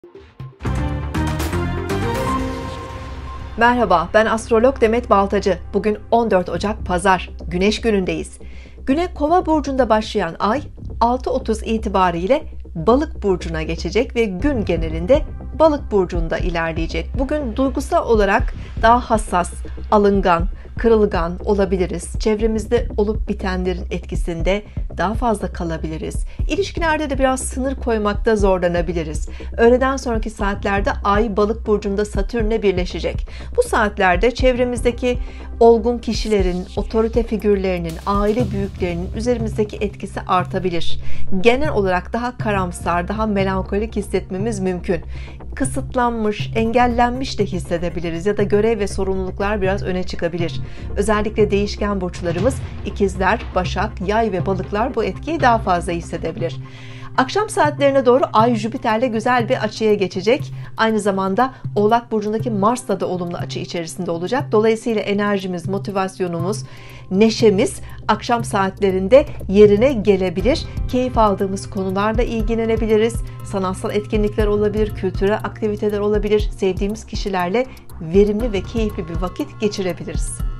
Merhaba, ben astrolog Demet Baltacı. Bugün 14 Ocak Pazar, Güneş günündeyiz. Güne Kova burcunda başlayan ay 6:30 itibariyle Balık burcuna geçecek ve gün genelinde Balık burcunda ilerleyecek. Bugün duygusal olarak daha hassas, alıngan, kırılgan olabiliriz. Çevremizde olup bitenlerin etkisinde daha fazla kalabiliriz. İlişkilerde de biraz sınır koymakta zorlanabiliriz. Öğleden sonraki saatlerde Ay Balık burcunda Satürn'le birleşecek. Bu saatlerde çevremizdeki olgun kişilerin, otorite figürlerinin, aile büyüklerinin üzerimizdeki etkisi artabilir. Genel olarak daha karamsar, daha melankolik hissetmemiz mümkün. Kısıtlanmış, engellenmiş de hissedebiliriz ya da görev ve sorumluluklar biraz öne çıkabilir. Özellikle değişken burçlarımız İkizler, Başak, Yay ve Balıklar bu etkiyi daha fazla hissedebilir. Akşam saatlerine doğru Ay Jüpiter'le güzel bir açıya geçecek. Aynı zamanda Oğlak burcundaki Mars'la da olumlu açı içerisinde olacak. Dolayısıyla enerjimiz, motivasyonumuz, neşemiz akşam saatlerinde yerine gelebilir. Keyif aldığımız konularla ilgilenebiliriz. Sanatsal etkinlikler olabilir, kültürel aktiviteler olabilir. Sevdiğimiz kişilerle verimli ve keyifli bir vakit geçirebiliriz.